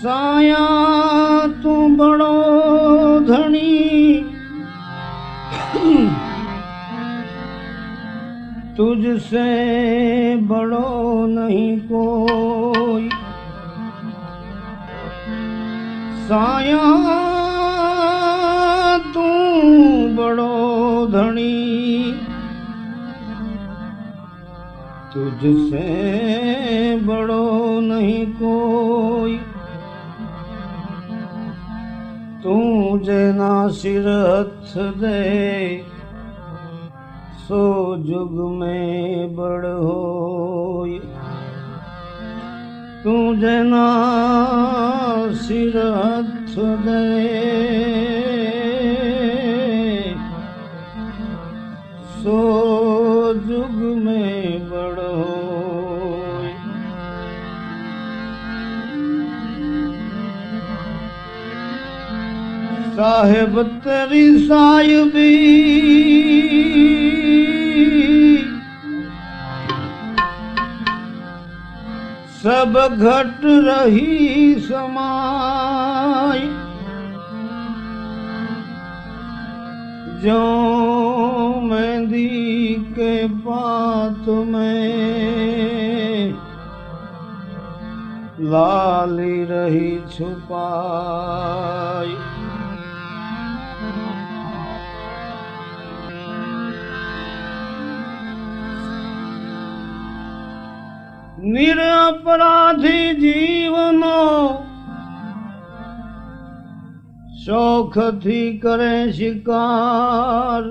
साया तू बड़ो धनी, तुझसे बड़ो नहीं कोई। साया तू बड़ो धनी, तुझसे बड़ो नहीं कोई। तू जना सिर हथ दे, सो जुग में बड़ होय। तू जना सिर हथ दे, सो जुग में बड़ होय। साहिब तेरी साहिबी, सब घट रही समाई। जो मेहंदी के पात में लाली रही छुपाई। निरपराधी जीवनो शौख थी करे शिकार।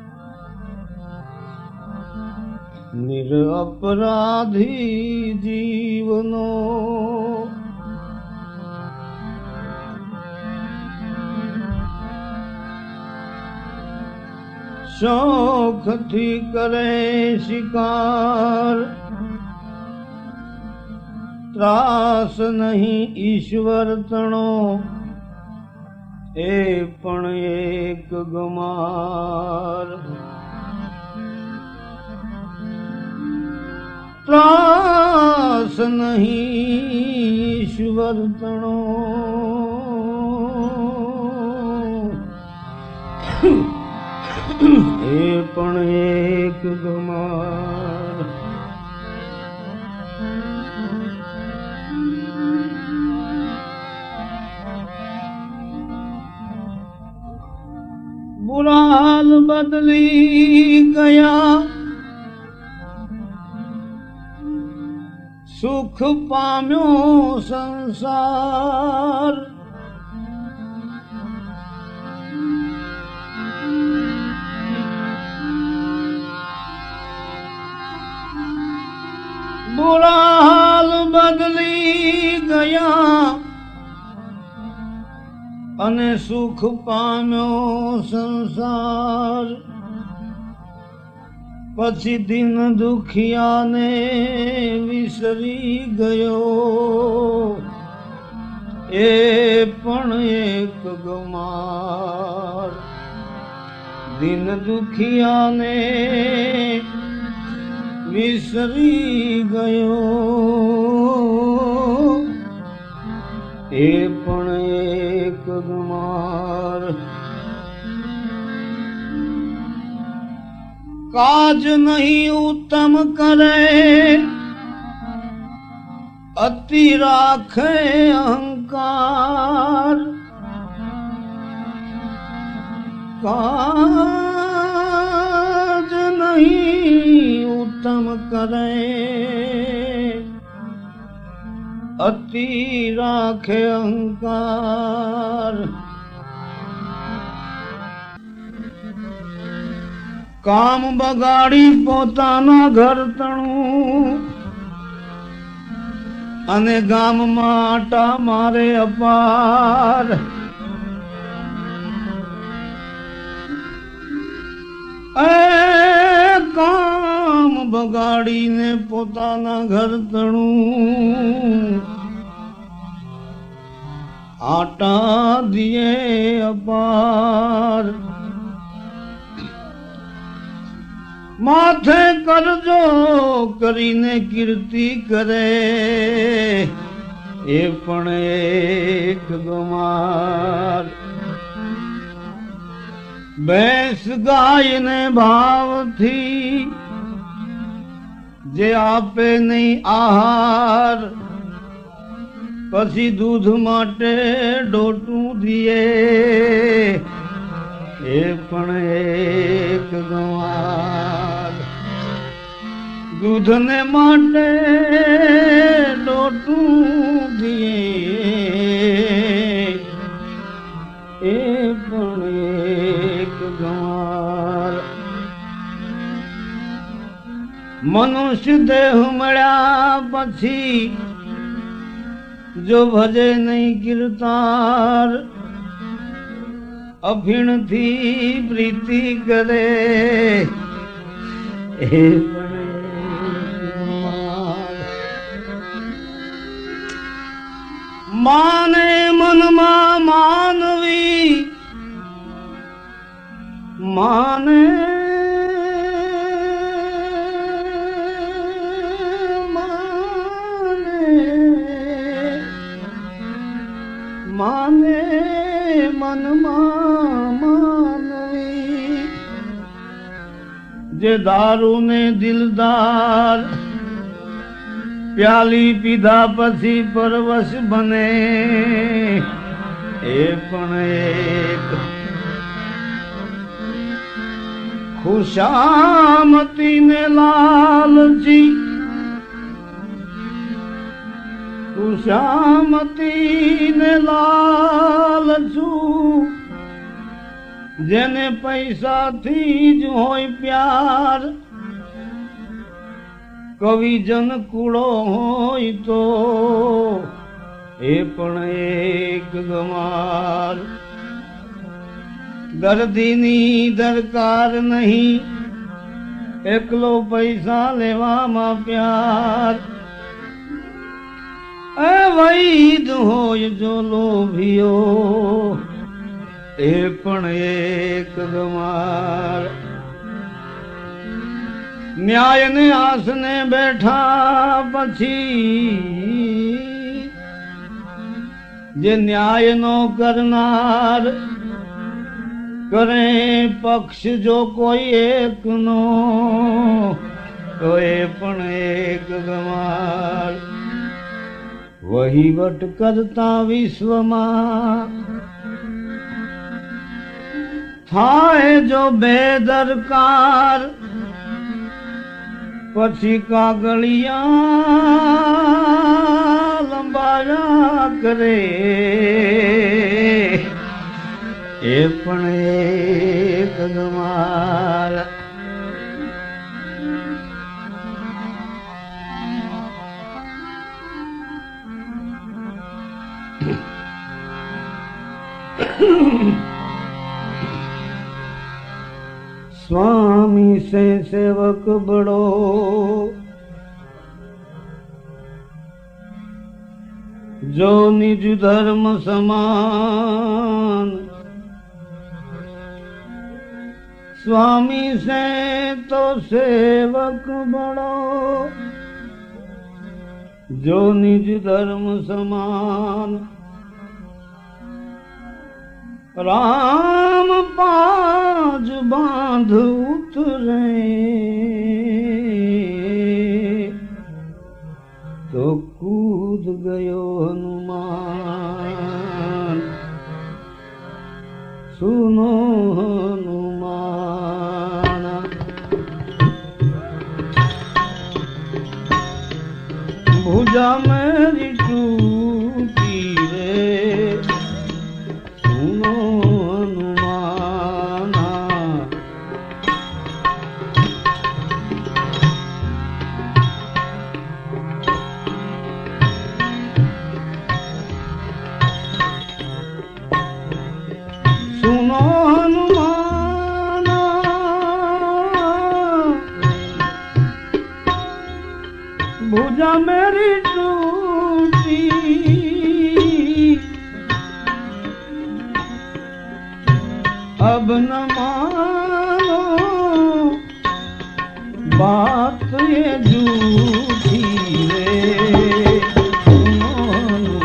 निरपराधी जीवनो शौख थी करे शिकार। त्रास नहीं ईश्वर तणो, ए पण एक गमार। त्रास नहीं ईश्वर तणो, ए पण एक गमार। बुरा हाल बदली गया, सुख पाम्यो संसार। बुरा हाल बदली गया, अने सुख पाम्यो संसार। पछी दिन दुखिया ने विसरी गयो, ए पण एक गमार। दिन दुखिया ने विसरी गयो, ए पण एक गमार। काज नहीं उत्तम करे, अति राखे अहंकार। काज नहीं उत्तम करे, अति राखे अहंकार। काम बगाड़ी पोताना घर तणु, अने गाम माटा मारे अपार। ए काम बगाड़ी ने पोताना घर तणु, आटा दिए अपार। माथे करजो करीने कीर्ति करे, એ પણ એક ગમાર ભેંસ ગાયને ભાવથી જે આપે નહીં આહાર પછી દૂધ માટે ડોટું દીએ એ પણ એક ગવાર દૂધને માટે ડોટું દીએ એ પણ એક ગવાર મનુષ્ય દેહ મળ્યા પછી જો ભજે નહીં કીર્તાર અભીણથી પ્રીતિ કરે એ માને મનમાં માનવી માને માને મનમાં માનવી જે દારૂ ને દિલદાર પ્યાલી પીધા પછી પરવશ બને એ પણ એક ખુશામતી ને લાલજી ખુશામતી ને લાલચુ જેને પૈસાથી જ હોય પ્યાર કવિજન કુળો હોય તો એ પણ એક ગમાર દર્દીની દરકાર નહીં એકલો પૈસા લેવામાં પ્યાર એ વૈદ હોય જો લોભિયો એ પણ એક ગમાર ન્યાય ને આસને બેઠા પછી જે ન્યાય નો કરનાર કરે પક્ષ જો કોઈ એક નો તો એ પણ એક ગમાર વહીવટ કરતા વિશ્વમાં થાય જો બેદરકાર પછી કાગળિયા લંબાયા કરે એ પણ એક ગમાર स्वामी से सेवक बड़ो जो निज धर्म समान स्वामी से तो सेवक बड़ो जो निज धर्म समान राम पाज बांध उतरे तो कूद गयो हनुमान सुनो हनुमान भुजा मेरी टूटी रे सुनो हनुमाना सुनो हनुमाना भुजा मेरी टूटी अब न मानो बात ये झूठी रे सुनो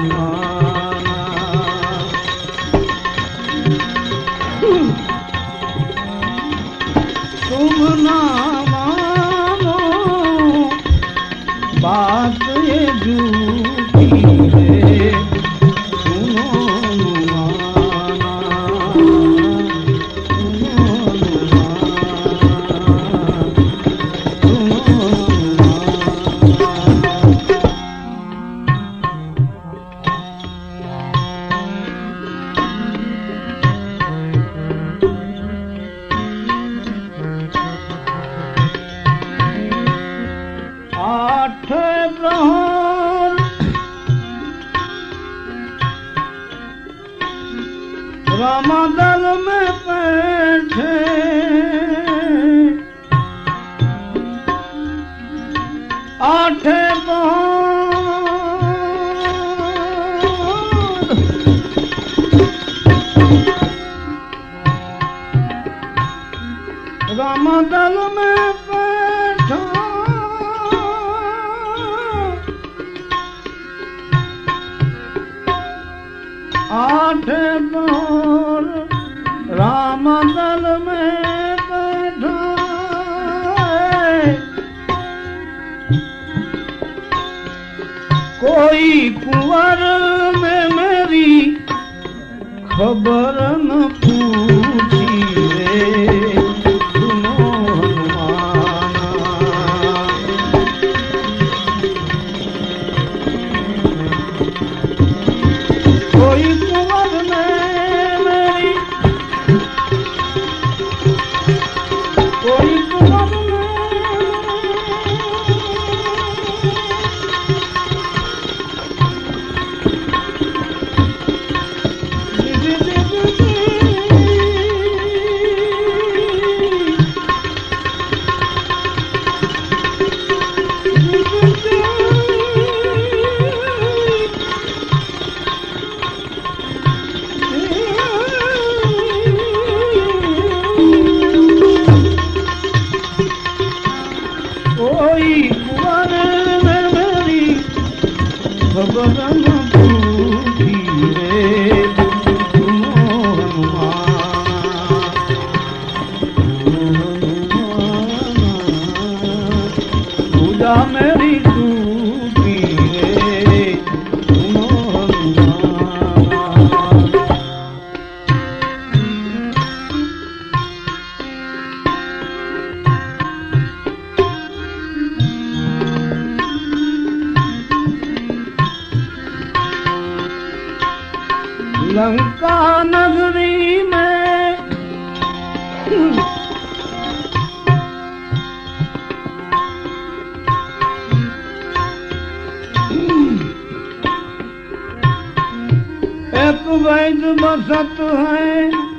बात ये झूठी है, सुनो अनुमाना, रामादल में बैठे आठे रामादल में बैठा आठे रामदल में बैठा कोई कुंवर ने मेरी खबर न पूछी रे, सुनो हनुमाना, कोई कुंवर ने मेरी कोई कुंवर ने कोई कुंवर ने मेरी खबर न पूछी रे, सुनो हनुमाना, पूजा मेरी टूटी रे, सुनो हनुमाना। लंका नगरी में एक वैद्य बसत है,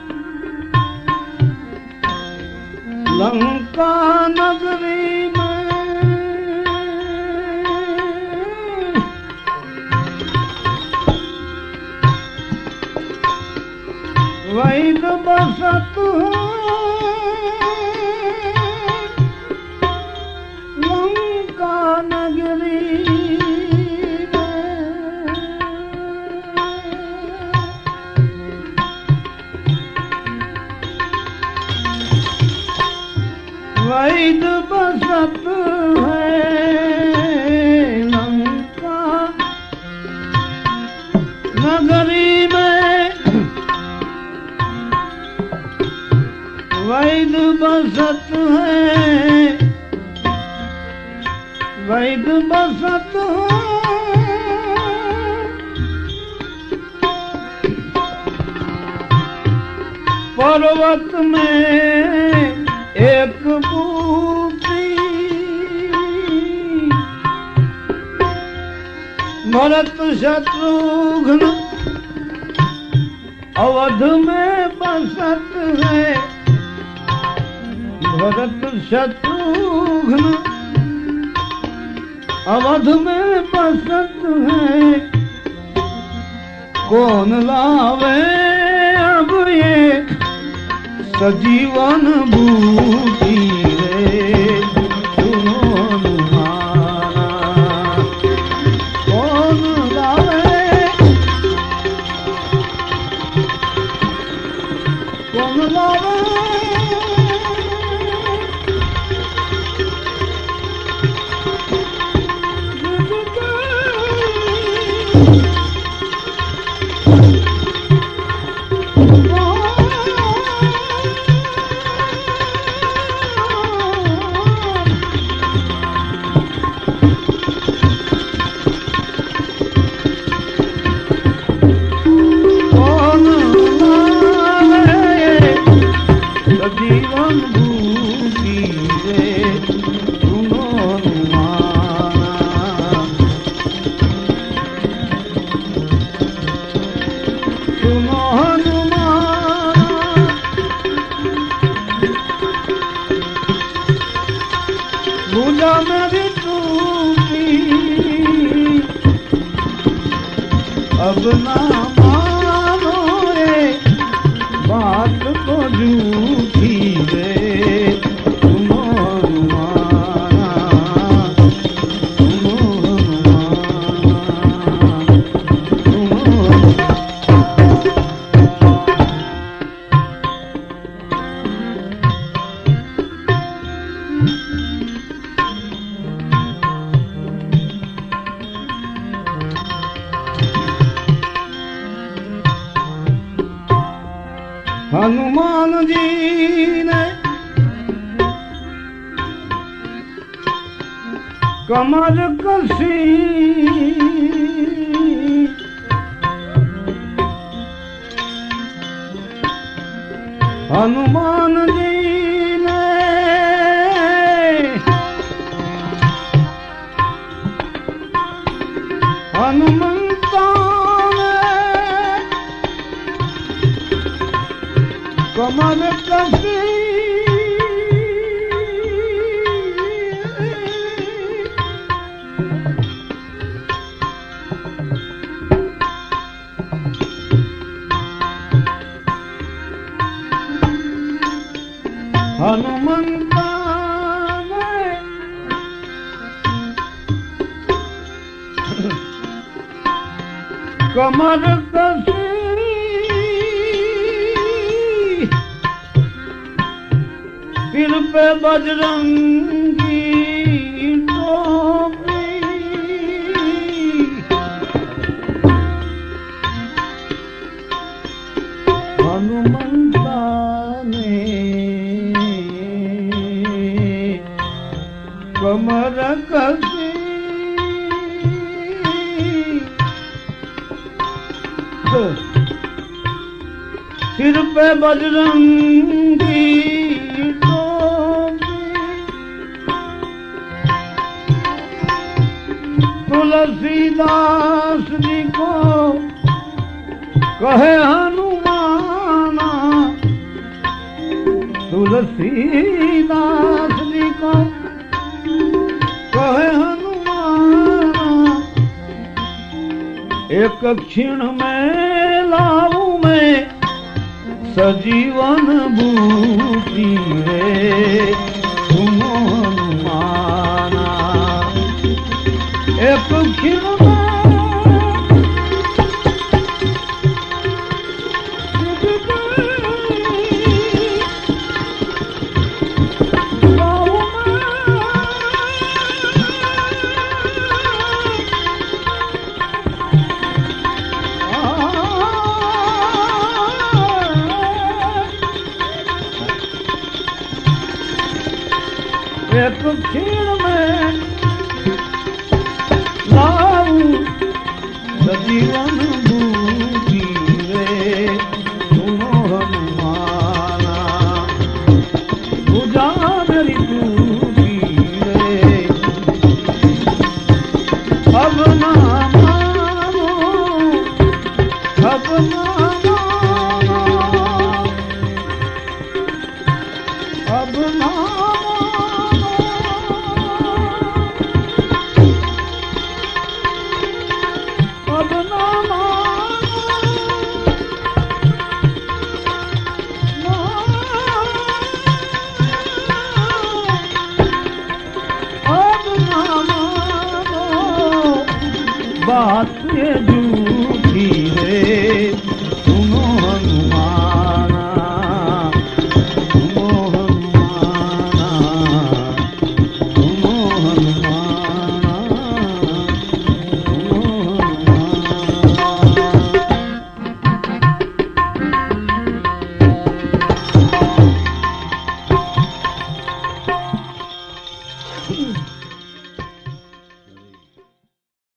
लंका नगरी में वैद्य बसत है, लंका नगरी वैद्य बसत है, लंका नगरी में वैद्य बसत है, वैद्य बसत है, पर्वत में एक बूटी भरत शत्रुघ्न अवध में बसत है, भरत शत्रुघ्न अवध में बसत है, कौन लावे अब ये सजीवन बूटी रे, सुनो हनुमाना, कौन लावे कौन लावे अब ना मानो ये बात तो झूठी रे, सुनो हनुमाना, सुनो हनुमाना, हनुमान जी ने कमर कसी, हनुमान जी ने हनुमंता कमर कसी, हनुमंता ने कमर कसी, सिर पे बजरंगी टोपी, हनुमंता ने कमर कसी, सिर पे बजरंगी तुलसीदास जी को कहे हनुमाना, तुलसीदास जी को कहे हनुमाना, एक क्षण में लाऊं मैं सजीवन बूटी रे, सुनो हनुमाना, एक क्षण एक क्षण में लाऊं सजीवन बूटी रे, सुनो हनुमाना, पूजा मेरी टूटी रे, अब ना मानो, अब ना मानो, अब ना बात ये झूठी